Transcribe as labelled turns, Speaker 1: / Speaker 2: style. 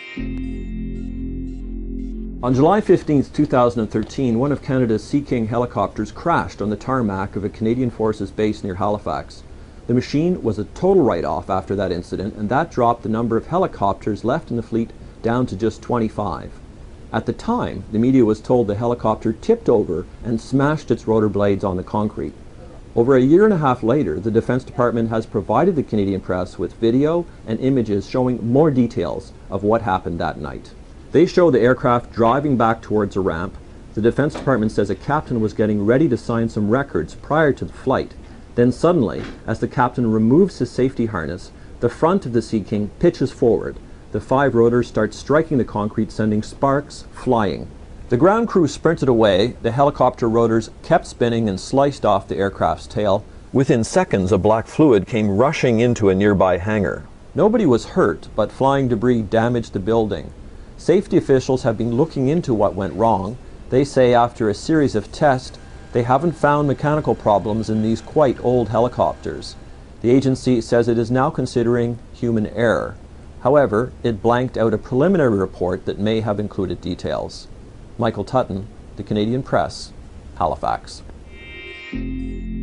Speaker 1: On July 15, 2013, one of Canada's Sea King helicopters crashed on the tarmac of a Canadian Forces base near Halifax. The machine was a total write-off after that incident, and that dropped the number of helicopters left in the fleet down to just 25. At the time, the media was told the helicopter tipped over and smashed its rotor blades on the concrete. Over a year and a half later, the Defense Department has provided the Canadian press with video and images showing more details of what happened that night. They show the aircraft driving back towards a ramp. The Defense Department says a captain was getting ready to sign some records prior to the flight. Then suddenly, as the captain removes his safety harness, the front of the Sea King pitches forward. The 5 rotors start striking the concrete, sending sparks flying. The ground crew sprinted away. The helicopter rotors kept spinning and sliced off the aircraft's tail. Within seconds, a black fluid came rushing into a nearby hangar. Nobody was hurt, but flying debris damaged the building. Safety officials have been looking into what went wrong. They say after a series of tests, they haven't found mechanical problems in these quite old helicopters. The agency says it is now considering human error. However, it blanked out a preliminary report that may have included details. Michael Tutton, The Canadian Press, Halifax.